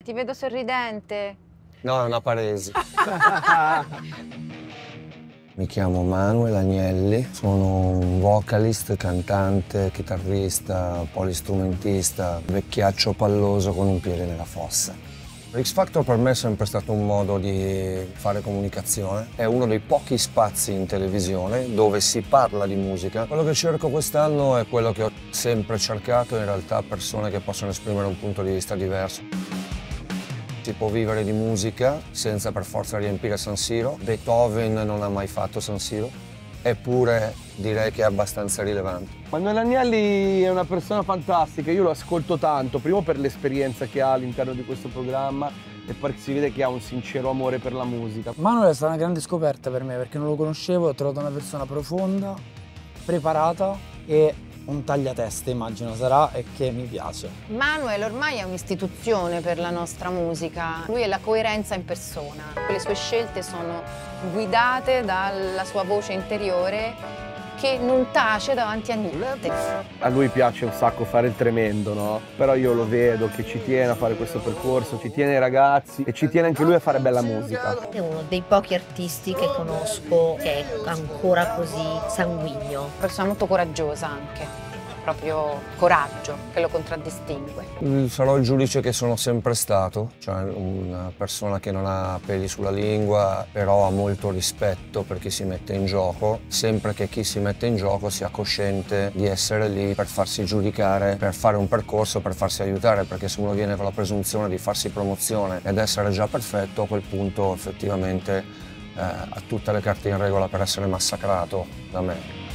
Ti vedo sorridente. No, è una paresi. Mi chiamo Manuel Agnelli, sono un vocalist, cantante, chitarrista, polistrumentista, vecchiaccio palloso con un piede nella fossa. X Factor per me è sempre stato un modo di fare comunicazione, è uno dei pochi spazi in televisione dove si parla di musica. Quello che cerco quest'anno è quello che ho sempre cercato, in realtà persone che possono esprimere un punto di vista diverso. Si può vivere di musica senza per forza riempire San Siro. Beethoven non ha mai fatto San Siro, eppure direi che è abbastanza rilevante. Manuel Agnelli è una persona fantastica, io lo ascolto tanto, primo per l'esperienza che ha all'interno di questo programma e perché si vede che ha un sincero amore per la musica. Manuel è stata una grande scoperta per me perché non lo conoscevo, ho trovato una persona profonda, preparata e un tagliateste immagino sarà e che mi piace. Manuel ormai è un'istituzione per la nostra musica, lui è la coerenza in persona. Le sue scelte sono guidate dalla sua voce interiore che non tace davanti a niente. A lui piace un sacco fare il tremendo, no? Però io lo vedo che ci tiene a fare questo percorso, ci tiene ai ragazzi e ci tiene anche lui a fare bella musica. È uno dei pochi artisti che conosco che è ancora così sanguigno. Persona molto coraggiosa anche. Proprio coraggio che lo contraddistingue. Sarò il giudice che sono sempre stato, cioè una persona che non ha peli sulla lingua, però ha molto rispetto per chi si mette in gioco, sempre che chi si mette in gioco sia cosciente di essere lì per farsi giudicare, per fare un percorso, per farsi aiutare, perché se uno viene con la presunzione di farsi promozione ed essere già perfetto, a quel punto effettivamente ha tutte le carte in regola per essere massacrato da me.